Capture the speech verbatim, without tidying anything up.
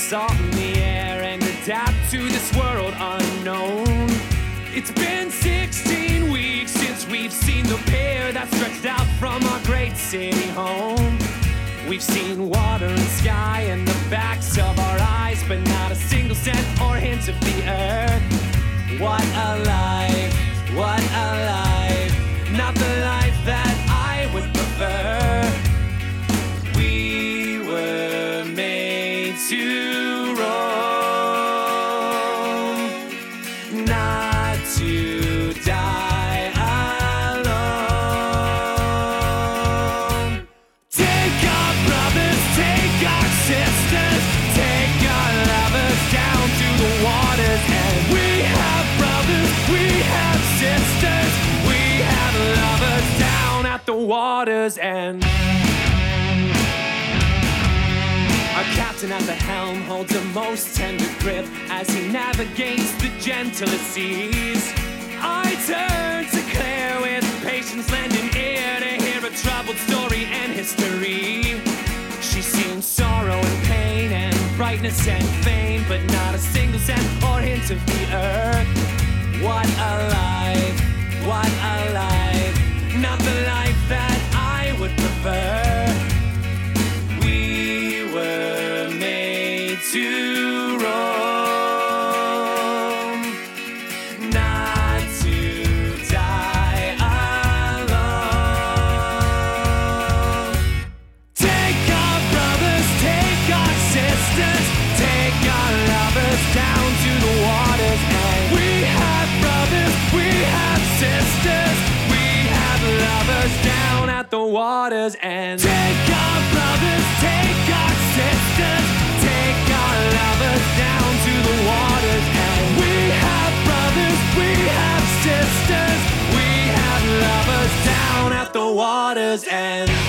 salt in the air and adapt to this world unknown. It's been sixteen weeks since we've seen the pier that stretched out from our great city home. We've seen water and sky in the backs of our eyes, but not a single scent or hint of the earth. What a life, what a life, not the life that I would prefer. We were made to roam, not to die alone. Take our brothers, take our sisters, take our lovers down to the water's edge. We have brothers, we have sisters, we have lovers down at the water's end. Our captain at the helm holds a most tender grip as he navigates the gentlest seas. I turn to Claire with patience, lending ear to hear a troubled story and history. She's seen sorrow and pain and brightness and fame, but not a single scent or hint of the earth. What a life, what a life, not the life that I would prefer. We were made to roam, not to die alone. Take our brothers, take our sisters, take our lovers down to the water's edge. We have brothers, we have sisters, we have lovers down at the water's end. Take our brothers, take our sisters, take our lovers down to the water's end. We have brothers, we have sisters, we have lovers down at the water's end.